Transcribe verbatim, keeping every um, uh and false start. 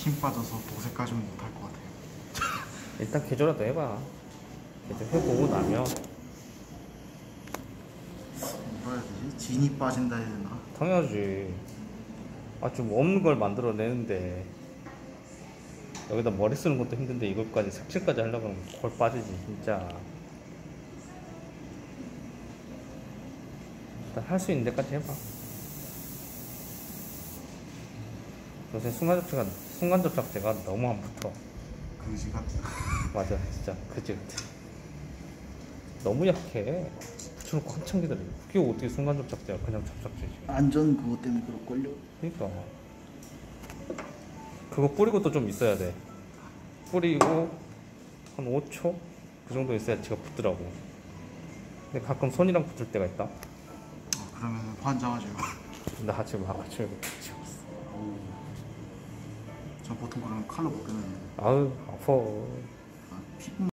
힘 빠져서 도색까지는 못할 것 같아요. 일단 개조라도 해봐. 개조 해보고 나면 뭐라 해야 되지? 진이 빠진다 해야 되나? 당연하지. 아 좀 없는 걸 만들어내는데 여기다 머리 쓰는 것도 힘든데 이것까지 색칠까지 하려고 하면 골 빠지지 진짜. 일단 할 수 있는 데까지 해봐. 요새 순간접착가 순간접착제가 너무 안 붙어. 그지 같아. 맞아 진짜 그지 같아. 너무 약해. 붙여놓고 한참 기다려. 그게 어떻게 순간접착제야. 그냥 접착제지. 안전 그거 때문에 그럴걸요? 그러니까 그거 뿌리고 또 좀 있어야 돼. 뿌리고 한 오 초? 그 정도 있어야 지가 붙더라고. 근데 가끔 손이랑 붙을 때가 있다. 어, 그러면 환장하죠. 나 지금 아까 지금 붙였어. 저 보통 그러면 칼로 못 끄는데. 아유 아파. 아, 피부